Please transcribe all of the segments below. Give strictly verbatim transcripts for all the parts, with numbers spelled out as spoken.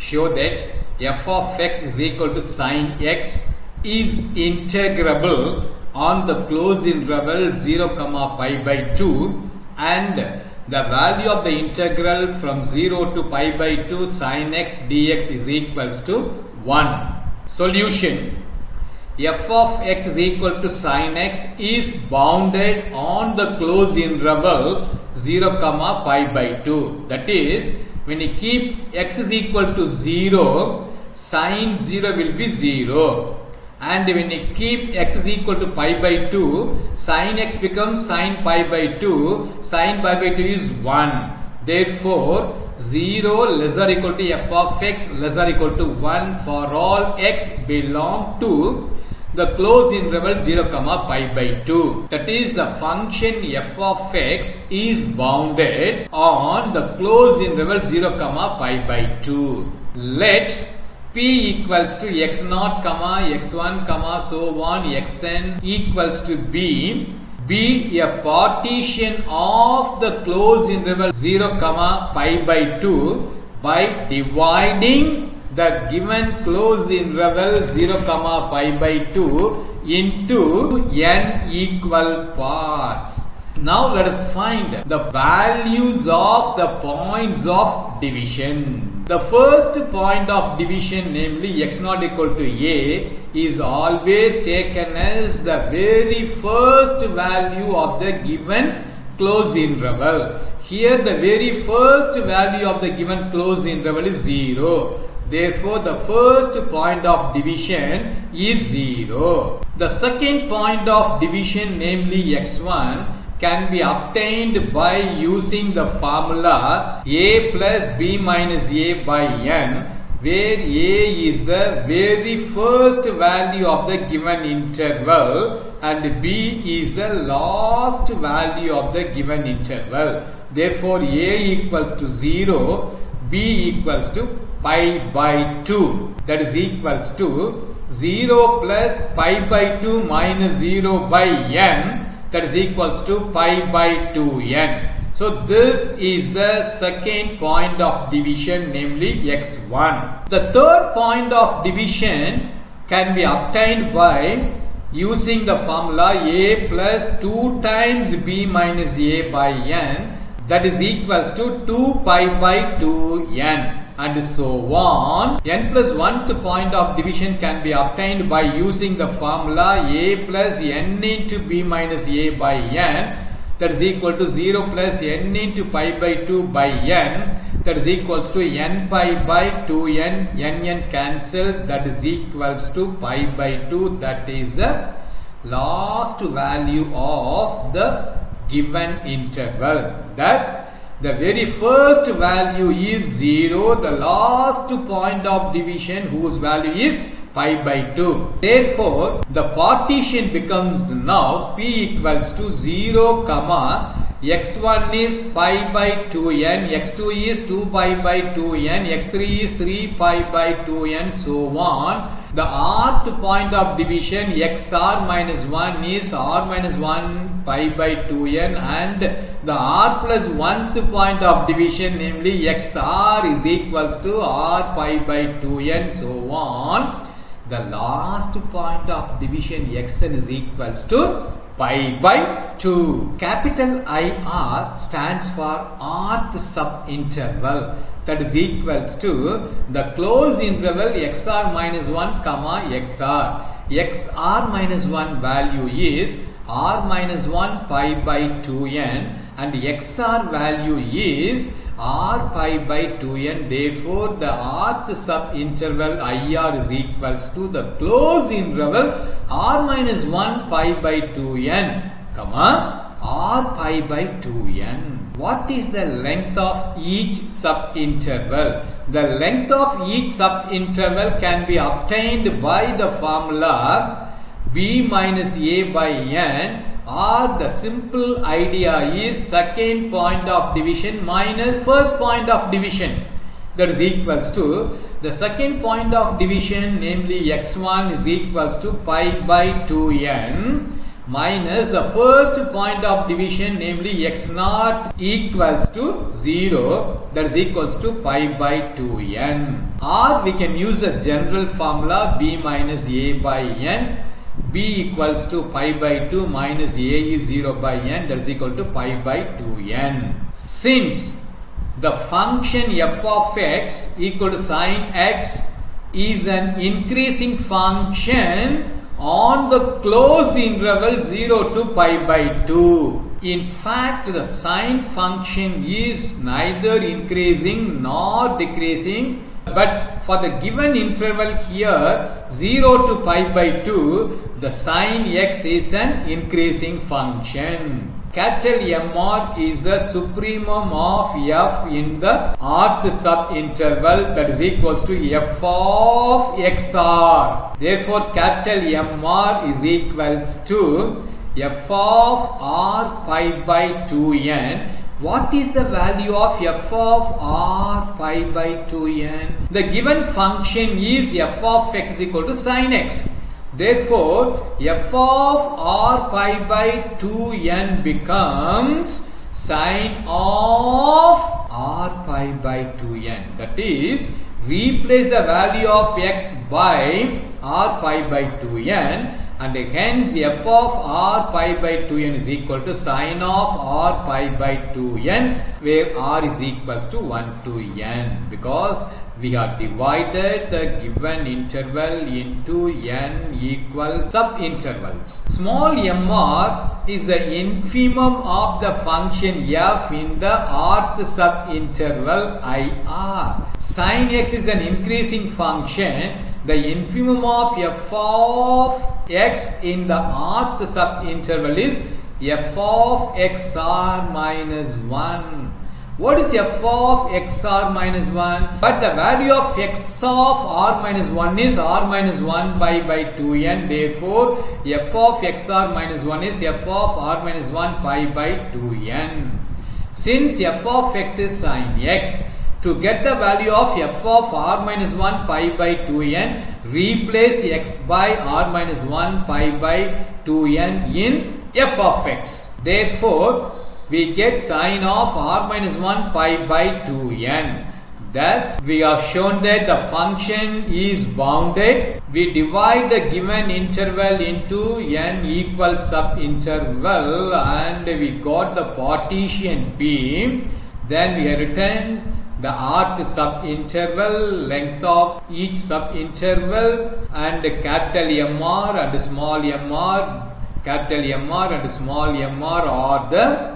show that f of x is equal to sine x is integrable on the closed interval zero comma pi by two, and the value of the integral from zero to pi by two sine x dx is equals to one. Solution: f of x is equal to sine x is bounded on the closed interval zero comma pi by two. That is, when you keep x is equal to zero, sine zero will be zero. And when you keep x is equal to pi by two, sine x becomes sine pi by two, sine pi by two is one. Therefore, zero less or equal to f of x less or equal to one for all x belong to the closed interval zero comma pi by two. That is, the function f of x is bounded on the closed interval zero comma pi by two. Let p equals to x naught comma x one comma so on xn equals to b be a partition of the closed interval zero comma pi by two by dividing the given closed interval zero comma pi by two into n equal parts. Now let us find the values of the points of division. The first point of division, namely x naught equal to a, is always taken as the very first value of the given closed interval. Here the very first value of the given closed interval is zero. Therefore, the first point of division is zero. The second point of division, namely x one, can be obtained by using the formula a plus b minus a by n, where a is the very first value of the given interval and b is the last value of the given interval. Therefore, a equals to zero, b equals to pi by two. That is equals to zero plus pi by two minus zero by n. That is equals to pi by two n. So this is the second point of division, namely x one. The third point of division can be obtained by using the formula a plus two times b minus a by n. That is equals to two pi by two n. And so on. N plus one point of division can be obtained by using the formula a plus n into b minus a by n. That is equal to zero plus n into pi by two by n. That is equals to n pi by two n. N n cancel. That is equals to pi by two. That is the last value of the given interval. Thus, the very first value is zero. The last point of division whose value is pi by two. Therefore, the partition becomes now p equals to zero comma x one is pi by two n, x two is two pi by two n, x three is three pi by two n, so on. The rth point of division xr minus one is r minus one pi by two n, and the r plus one point of division, namely xr is equals to r pi by two n, so on. The last point of division xn is equals to pi by two. Capital I R stands for rth subinterval. That is equals to the closed interval xr minus one comma xr. Xr minus one value is r minus one pi by two n, and xr value is r pi by two n. Therefore, the rth subinterval I R is equals to the closed interval r minus one pi by two n, comma r pi by two n. What is the length of each subinterval? The length of each subinterval can be obtained by the formula b minus a by n, or the simple idea is second point of division minus first point of division. That is equals to the second point of division, namely x one is equals to pi by two n minus the first point of division, namely x naught equals to zero, that is equals to pi by two n. Or we can use the general formula b minus a by n. B equals to pi by two minus a is zero by n, that is equal to pi by two n. Since the function f of x equal to sine x is an increasing function on the closed interval zero to pi by two. In fact, the sine function is neither increasing nor decreasing, but for the given interval here zero to pi by two, the sine x is an increasing function. Capital M R is the supremum of f in the rth subinterval, that is equals to f of xr. Therefore, capital M R is equals to f of r pi by two n. What is the value of f of r pi by two n? The given function is f of x is equal to sine x. Therefore, f of r pi by two n becomes sine of r pi by two n. That is, replace the value of x by r pi by two n, and hence f of r pi by two n is equal to sine of r pi by two n, where r is equals to one to n, because we have divided the given interval into n equal subintervals. Small mr is the infimum of the function f in the rth subinterval I R. Sin x is an increasing function. The infimum of f of x in the rth subinterval is f of xr minus one. What is f of xr minus one? But the value of x of r minus one is r minus one pi by two n. Therefore, f of xr minus one is f of r minus one pi by two n. Since f of x is sin x, to get the value of f of r minus one pi by two n, replace x by r minus one pi by two n in f of x. Therefore, we get sine of r minus one pi by two n. Thus, we have shown that the function is bounded. We divide the given interval into n equal subinterval and we got the partition P. Then we have written the rth subinterval, length of each subinterval, and capital M R and small m r. Capital M R and small m r are the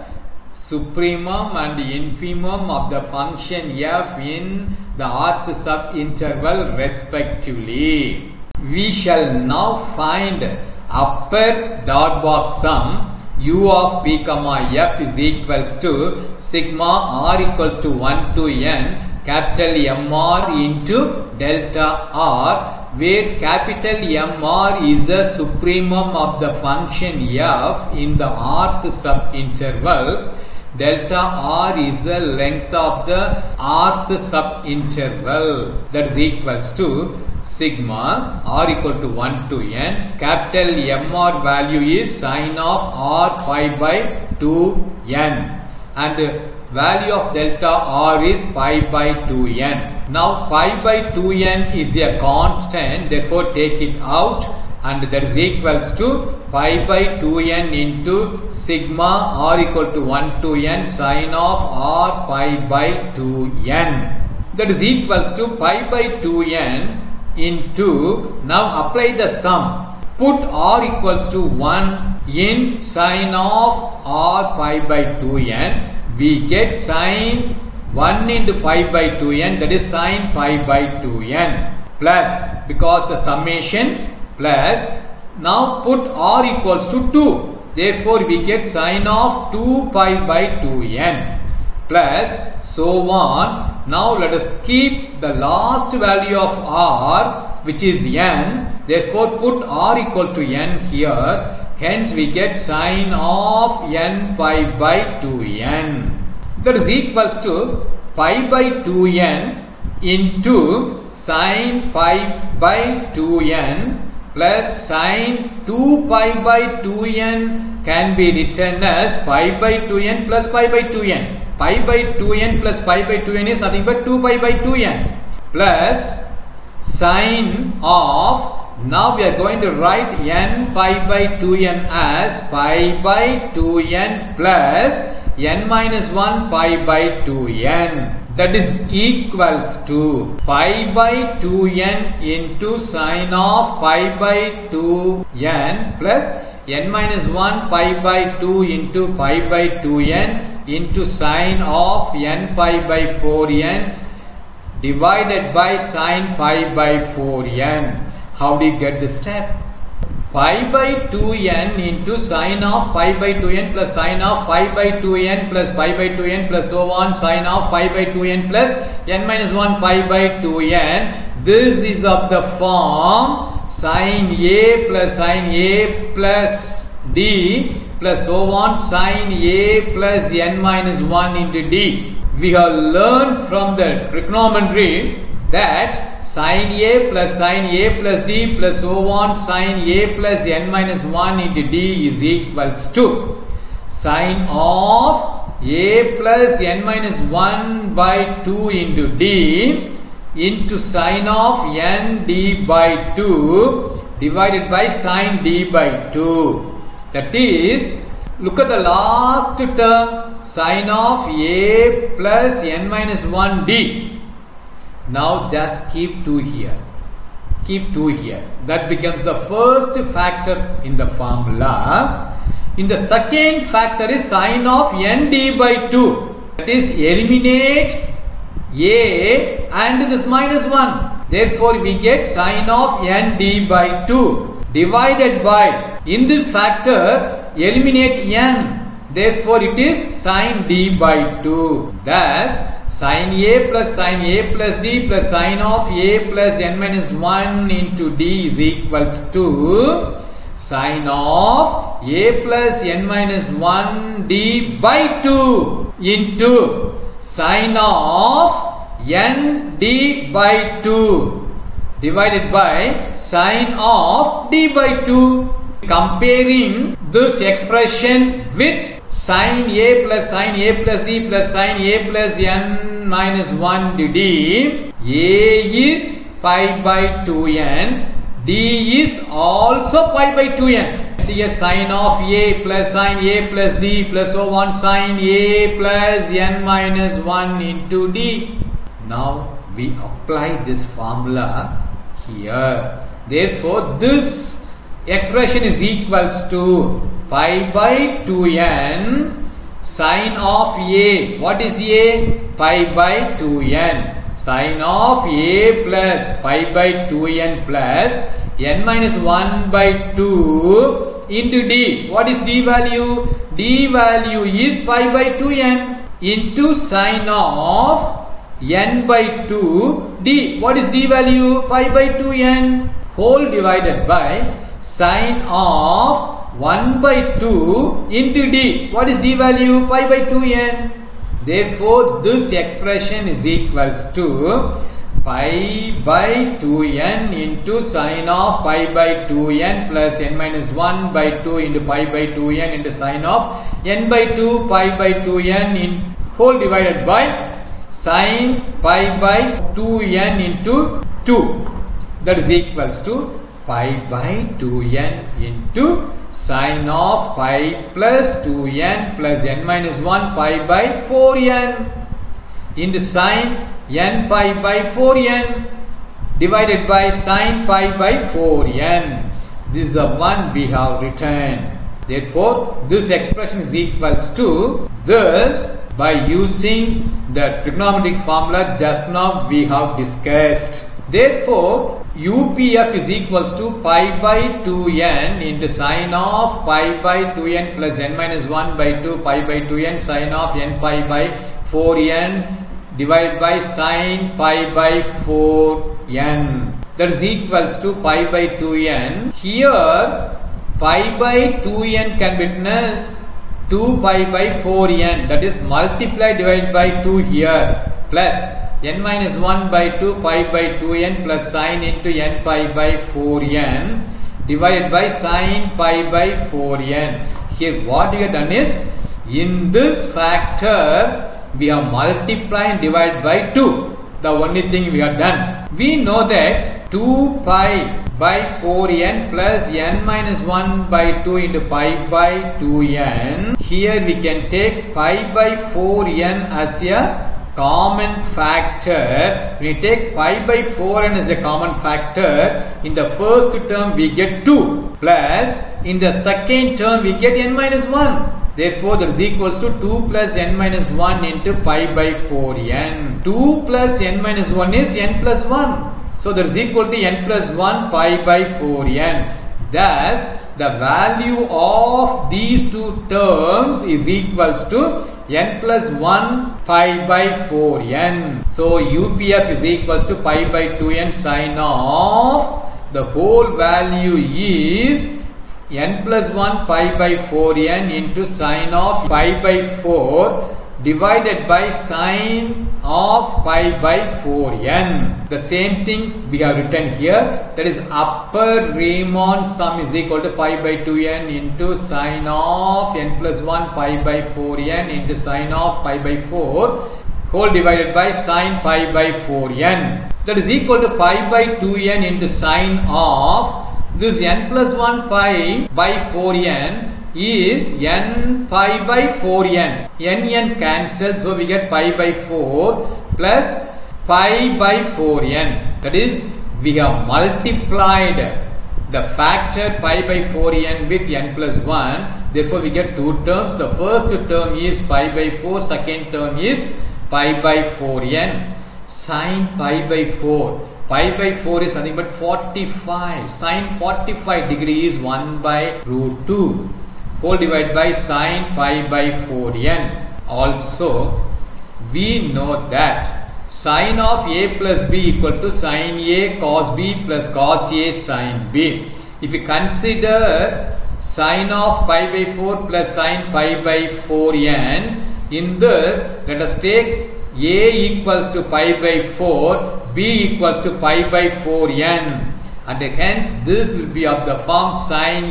supremum and infimum of the function f in the rth subinterval respectively. We shall now find upper dot box sum u of p comma f is equals to sigma r equals to one to n capital M R into delta r, where capital M R is the supremum of the function f in the rth subinterval. Delta r is the length of the rth subinterval, that is equals to sigma r equal to one to n. Capital M R value is sine of r pi by two n, and value of delta r is pi by two n. Now pi by two n is a constant, therefore take it out, and that is equals to pi by two n into sigma r equal to one to n sine of r pi by two n. That is equals to pi by two n into, now apply the sum, put r equals to one in sine of r pi by two n, we get sine one into pi by two n, that is sine pi by two n, plus, because the summation, plus, now put r equals to two, therefore we get sine of two pi by two n, plus so on. Now let us keep the last value of r, which is n, therefore put r equal to n here, hence we get sine of n pi by two n, that is equals to pi by two n into sine pi by two n plus sine two pi by two n can be written as pi by two n plus pi by two n. Pi by two n plus pi by two n is nothing but two pi by two n plus sine of, now we are going to write n pi by two n as pi by two n plus n minus one pi by two n. That is equals to pi by two n into sine of pi by two n plus n minus one pi by two into pi by two n into sine of n pi by four n divided by sine pi by four n. How do you get this step? Pi by two n into sine of pi by two n plus sine of pi by two n plus pi by two n plus so on sine of pi by two n plus n minus one pi by two n. This is of the form sine A plus sine A plus D plus so on sine A plus n minus one into D. We have learned from the trigonometry that sine A plus sine A plus D plus so on sine A plus n minus one into D is equals to sine of A plus n minus one by two into D into sine of n D by two divided by sine D by two. That is, look at the last term, sine of A plus n minus one D. Now just keep two here. Keep two here. That becomes the first factor in the formula. In the second factor is sine of n D by two. That is, eliminate A and this minus one. Therefore, we get sine of n D by two divided by, in this factor, eliminate n. Therefore, it is sine D by two. Thus, sine A plus sine A plus D plus sine of A plus n minus one into D is equals to sine of A plus n minus one D by two into sine of n D by two divided by sine of D by two. Comparing this expression with sine A plus sine A plus D plus sine A plus n minus one to D, A is pi by two n, D is also pi by two n. See here, sine of A plus sine A plus D plus so on sine A plus n minus one into D. Now we apply this formula here. Therefore, this expression is equals to pi by two n sine of A. What is A? Pi by two n. Sine of A plus pi by two n plus n minus one by two into D. What is D value? D value is pi by two n into sine of n by two D. What is D value? Pi by two n whole divided by sine of one by two into D. What is D value? Pi by two n. Therefore, this expression is equals to pi by two n into sine of pi by two n plus n minus one by two into pi by two n into sine of n by two pi by two n in whole divided by sine pi by two n into two. That is equals to pi by two n into sine of pi plus two n plus n minus one pi by four n into sine n pi by four n divided by sine pi by four n. This is the one we have written. Therefore, this expression is equals to this by using the trigonometric formula just now we have discussed. Therefore, U P F is equals to pi by two n into sine of pi by two n plus n minus one by two pi by two n sine of n pi by four n divided by sine pi by four n. That is equals to pi by two n. Here, pi by two n can be written as two pi by four n. That is multiply divided by two here plus n minus one by two pi by two n plus sine into n pi by four n divided by sine pi by four n. Here what we have done is, in this factor we have multiplied and divided by two. The only thing we have done. We know that two pi by four n plus n minus one by two into pi by two n. Here we can take pi by four n as a common factor. When we take pi by four n as a common factor, in the first term we get two, plus in the second term we get n minus one. Therefore, that is equals to two plus n minus one into pi by four n. two plus n minus one is n plus one. So, that is equal to n plus one pi by four n. Thus, the value of these two terms is equals to n plus one pi by four n. So, U P F is equals to pi by two n sine of the whole value is n plus one pi by four n into sine of pi by four divided by sine of pi by four n. The same thing we have written here, that is upper Riemann sum is equal to pi by two n into sine of n plus one pi by four n into sine of pi by four whole divided by sine pi by four n. That is equal to pi by two n into sine of this n plus one pi by four n is n pi by four n. N n cancelled, so we get pi by four plus pi by four n. That is, we have multiplied the factor pi by four n with n plus one. Therefore, we get two terms. The first term is pi by four, second term is pi by four n. Sine pi by four. Pi by four is nothing but forty-five. Sine forty-five degree is one by root two. Whole divided by sine pi by four n. Also, we know that sine of a plus b equal to sine a cos b plus cos a sine b. If you consider sine of pi by four plus sine pi by four n, in this let us take a equals to pi by four, b equals to pi by four n, and hence this will be of the form sine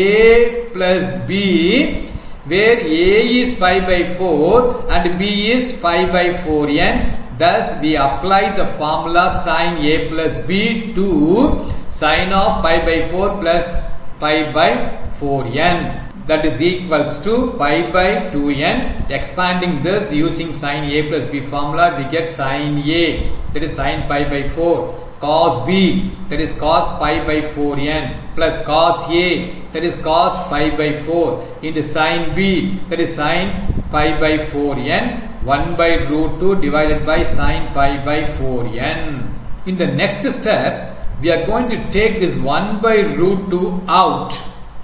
a plus b, where a is pi by four and b is pi by four n. Thus, we apply the formula sine a plus b to sine of pi by four plus pi by four n. That is equals to pi by two n. Expanding this using sine a plus b formula, we get sine a, that is sine pi by four, cos b, that is cos pi by four n, plus cos a, that is cos pi by four, into sine b, that is sine pi by four n, one by root two divided by sine pi by four n. In the next step, we are going to take this one by root two out.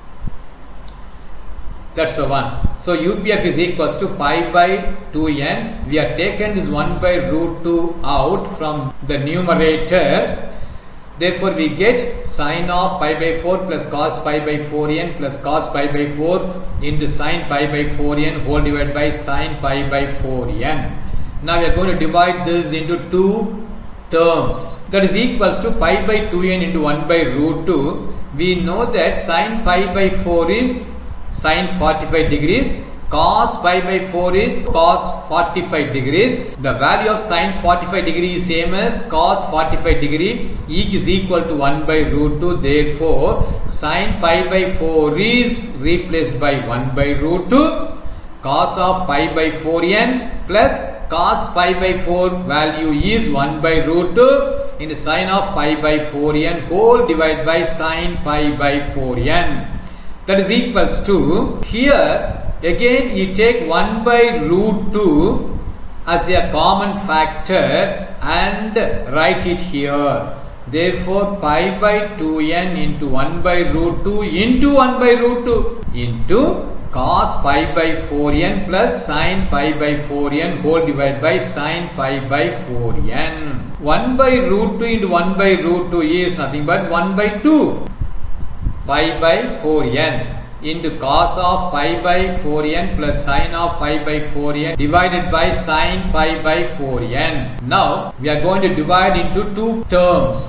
That's the one. So U P F is equals to pi by two n. We have taken this one by root two out from the numerator. Therefore, we get sine of pi by four plus cos pi by four n plus cos pi by four into sine pi by four n whole divided by sine pi by four n. Now we are going to divide this into two terms. That is equals to pi by two n into one by root two. We know that sine pi by four is sine forty-five degrees, cos pi by four is cos forty-five degrees. The value of sine forty-five degree is same as cos forty-five degree. Each is equal to one by root two. Therefore, sine pi by four is replaced by one by root two. Cos of pi by four n plus cos pi by four value is one by root two into sine of pi by four n whole divided by sine pi by four n. That is equals to, here again you take one by root two as a common factor and write it here. Therefore, pi by two n into one by root two into one by root two into cos pi by four n plus sine pi by four n whole divided by sine pi by four n. one by root two into one by root two is nothing but one by two. Pi by four n into cos of pi by four n plus sine of pi by four n divided by sine pi by four n. Now we are going to divide into two terms.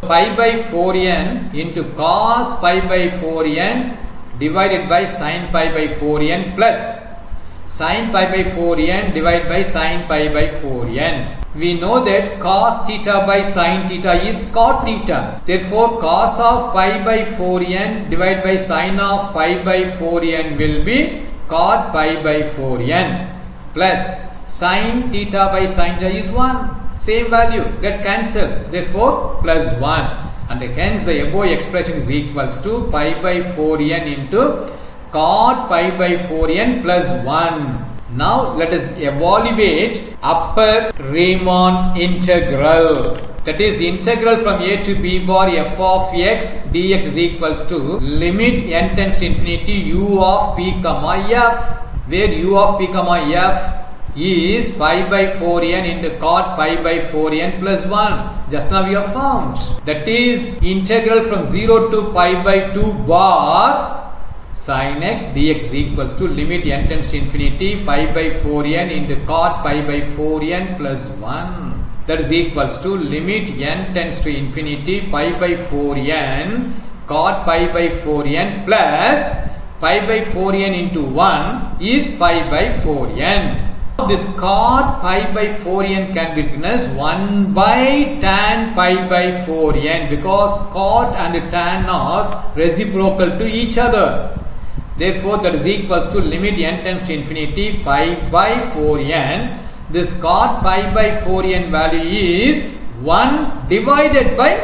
pi by four n into cos pi by four n divided by sin pi by four n plus sin pi by four n divided by sin pi by four n. We know that cos theta by sin theta is cot theta. Therefore, cos of pi by four n divided by sin of pi by four n will be cot pi by four n plus sin theta by sin theta is one. Same value, get cancelled. Therefore, plus one. And hence the above expression is equals to pi by four n into cot pi by four n plus one. Now let us evaluate upper Riemann integral. That is integral from a to b bar f of x dx is equals to limit n tends to infinity u of p comma f, where u of p comma f is pi by four n into cot pi by four n plus one. Just now we have found. That is integral from zero to pi by two bar sin x dx is equals to limit n tends to infinity pi by four n into cot pi by four n plus one. That is equals to limit n tends to infinity pi by four n cot pi by four n plus pi by four n into one is pi by four n. This cot pi by four n can be written as one by tan pi by four n because cot and tan are reciprocal to each other. Therefore, that is equals to limit n tends to infinity pi by four n. This cot pi by four n value is one divided by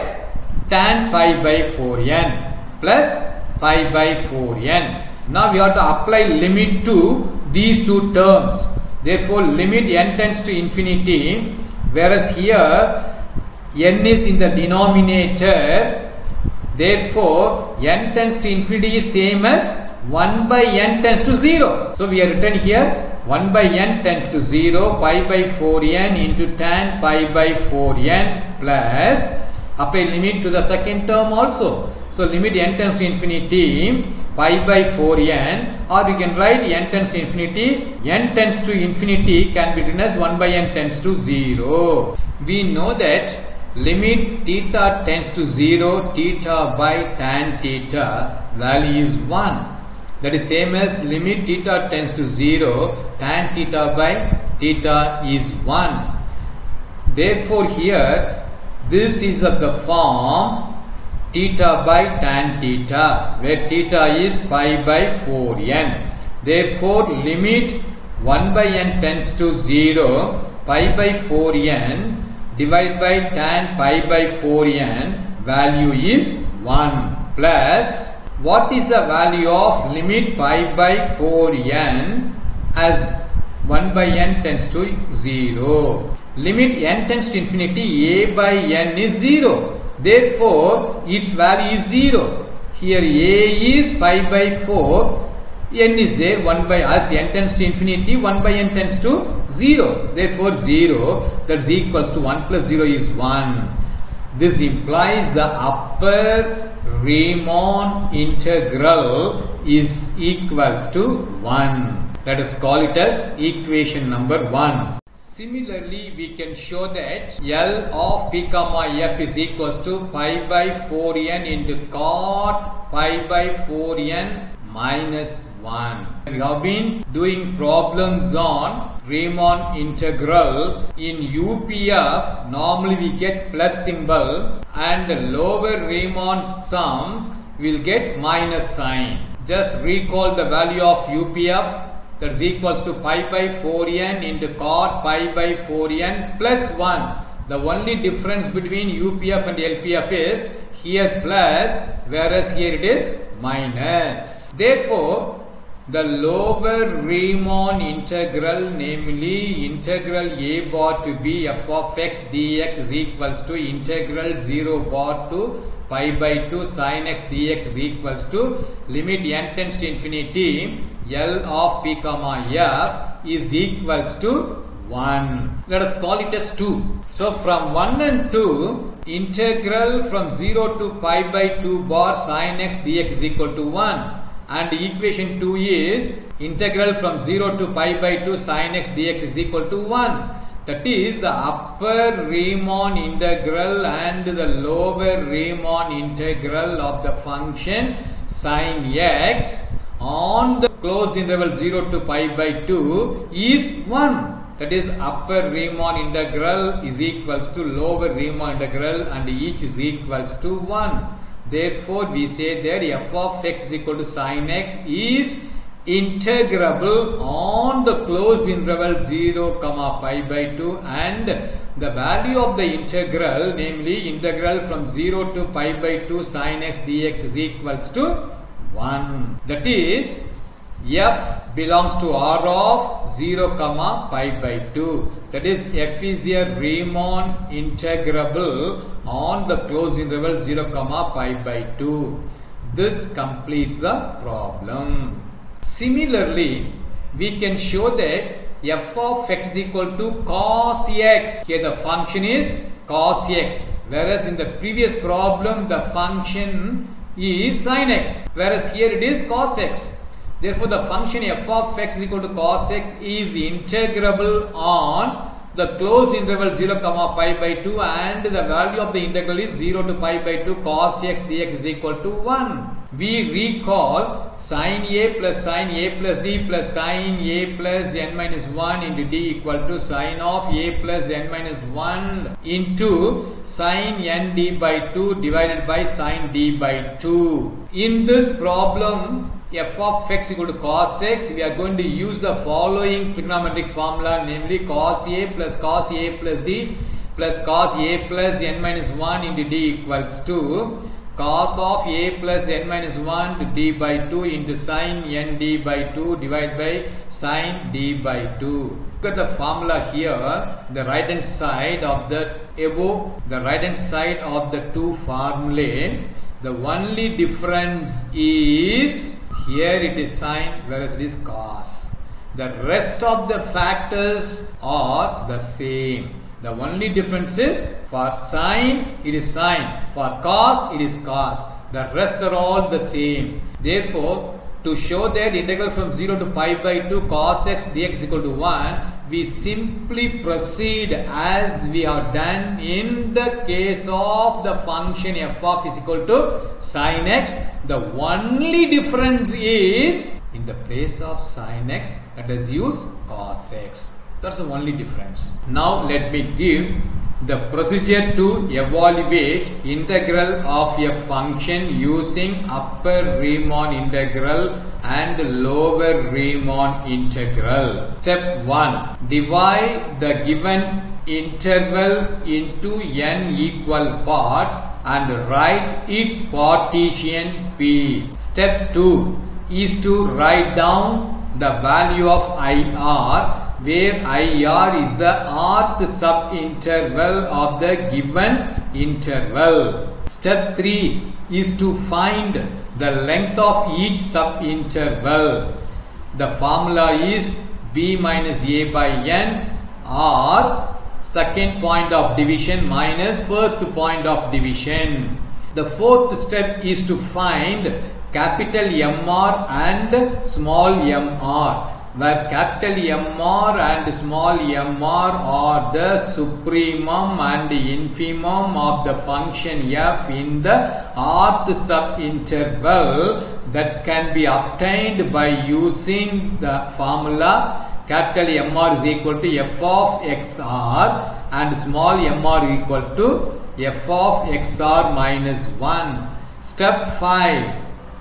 tan pi by four n plus pi by four n. Now we have to apply limit to these two terms. Therefore, limit n tends to infinity, whereas here n is in the denominator. Therefore, n tends to infinity is same as one by n tends to zero. So, we have written here one by n tends to zero pi by four n into tan pi by four n plus apply limit to the second term also. So, limit n tends to infinity pi by four n, or we can write n tends to infinity, n tends to infinity can be written as one by n tends to zero. We know that limit theta tends to zero, theta by tan theta value is one. That is same as limit theta tends to zero, tan theta by theta is one. Therefore, here this is of the form theta by tan theta, where theta is pi by four n. Therefore, limit one by n tends to zero, pi by four n divided by tan pi by four n value is one plus what is the value of limit pi by four n as one by n tends to zero. Limit n tends to infinity, a by n is zero. Therefore, its value is zero. Here a is pi by four, n is there, one by as n tends to infinity, one by n tends to zero. Therefore, zero, that is equals to one plus zero is one. This implies the upper Riemann integral is equals to one. Let us call it as equation number one. Similarly, we can show that L of p comma f is equals to pi by four n into cot pi by four n minus one. We have been doing problems on Riemann integral. In U P F, normally we get plus symbol, and the lower Riemann sum will get minus sign. Just recall the value of U P F. That is equals to pi by four n into cot pi by four n plus one. The only difference between U P F and L P F is here plus, whereas here it is minus. Therefore, the lower Riemann integral, namely integral a bar to b f of x dx is equals to integral zero bar to pi by two sin x dx is equals to limit n tends to infinity L of p comma f is equals to one. Let us call it as two. So, from one and two, integral from zero to pi by two bar sin x dx is equal to one. And equation two is integral from zero to pi by two sin x dx is equal to one. That is the upper Riemann integral and the lower Riemann integral of the function sin x on the closed interval zero to pi by two is one. That is upper Riemann integral is equals to lower Riemann integral and each is equals to one. Therefore, we say that f of x is equal to sin x is integrable on the closed interval zero comma pi by two, and the value of the integral, namely integral from zero to pi by two sin x dx is equals to one. That is f belongs to R of zero comma pi by two. That is f is a Riemann integrable on the closed interval zero comma pi by two. This completes the problem. Similarly, we can show that f of x is equal to cos x. Here the function is cos x, whereas in the previous problem the function is sin x, whereas here it is cos x. Therefore, the function f of x is equal to cos x is integrable on the closed interval zero comma pi by two, and the value of the integral is zero to pi by two cos x dx is equal to one. We recall sin a plus sin a plus d plus sin a plus n minus one into d equal to sin of a plus n minus one into sin n d by two divided by sin d by two. In this problem, f of x equal to cos x, we are going to use the following trigonometric formula, namely cos a plus cos a plus d plus cos a plus n minus one into d equals to cos of a plus n minus one to d by two into sin n d by two divided by sin d by two. Look at the formula here, the right hand side of the above, the right hand side of the two formulae. The only difference is here it is sin whereas it is cos. The rest of the factors are the same. The only difference is for sin it is sin, for cos it is cos. The rest are all the same. Therefore, to show that integral from zero to pi by two cos x dx is equal to one, we simply proceed as we have done in the case of the function f of is equal to sin x. The only difference is in the place of sin x, let us use cos x. That's the only difference. Now let me give the procedure to evaluate integral of a function using upper Riemann integral and lower Riemann integral. Step one. Divide the given interval into n equal parts and write its partition P. Step two is to write down the value of I R, where I R is the rth subinterval of the given interval. Step three is to find the length of each subinterval. The formula is b minus a by n, or second point of division minus first point of division. The fourth step is to find capital M R and small m r, where capital M R and small m r are the supremum and infimum of the function f in the rth subinterval that can be obtained by using the formula capital M R is equal to f of x r and small m r is equal to f of x r minus one. Step five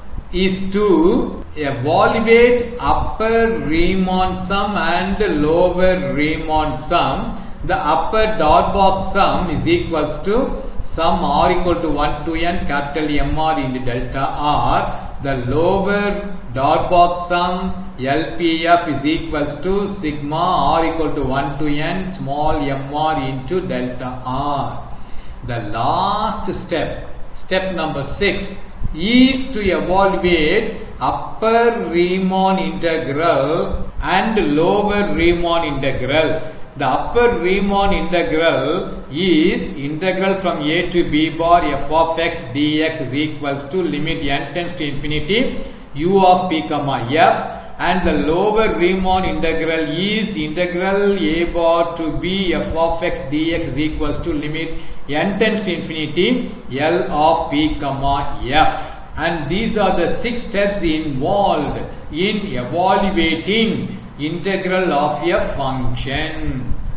is to evaluate upper Riemann sum and lower Riemann sum. The upper dot box sum is equals to sum r equal to one to n capital M R into delta r. The lower dot box sum L P F is equals to sigma r equal to one to n small m r into delta r. The last step, step number six, is to evaluate upper Riemann integral and lower Riemann integral. The upper Riemann integral is integral from a to b bar f of x dx is equals to limit n tends to infinity u of p comma f and the lower Riemann integral is integral a bar to b f of x dx is equals to limit n tends to infinity L of p comma f. And these are the six steps involved in evaluating integral of a function.